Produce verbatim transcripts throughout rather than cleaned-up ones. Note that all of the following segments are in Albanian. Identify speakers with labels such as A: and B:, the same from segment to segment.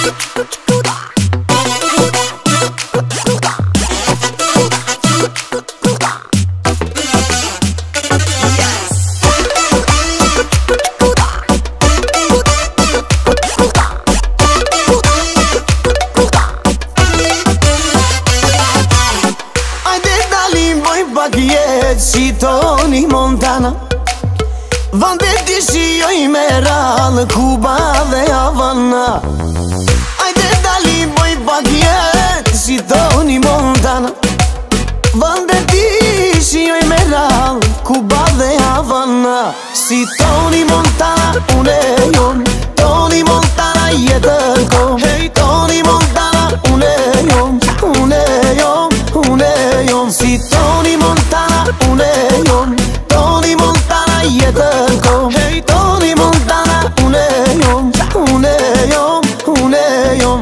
A: Si Tony Montana Vande ti shijoj me rallë Kuba dhe Havana Ajde dali boj pak jet Si Tony Montana Vande ti shijoj me rallë Kuba dhe Havana Si Tony Montana une jom Tony Montana jetën kom Hey Tony Montana une jom Une jom, une jom Si Tony Montana une jom Tony Montana jetën kom Hey Tony Montana une jom Une jom, une jom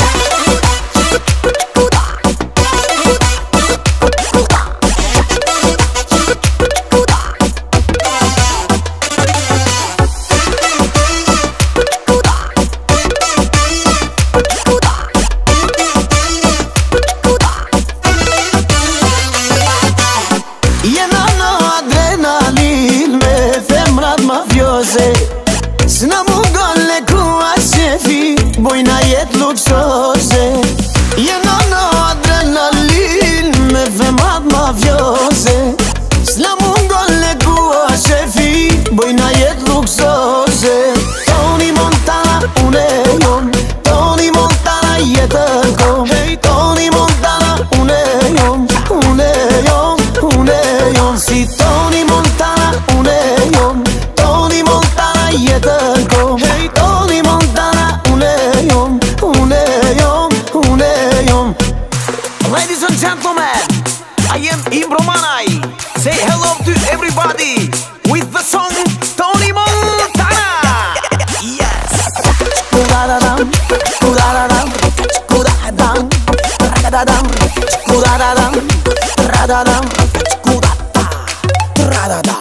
A: S'na mungon le kua shefi Bojna jet luksoze Jena në adrenalin Me femrat mafioze S'na mungon le kua shefi Bojna jet luksoze Tony Montana une jom Tony Montana jetën kom Hey Tony Montana une jom Une jom, une jom Si Tony Montana une jom Tony Montana jetën kom Hey Tony Montana une jom Une jom, une jom
B: Ladies and gentlemen, I am Imbro Manai. Say hello to everybody with the song Tony Montana. Yes.
A: Kudadadam, kudadadam, kudadadam, radadam, kudadadam, radadam, kudadadam, radadam.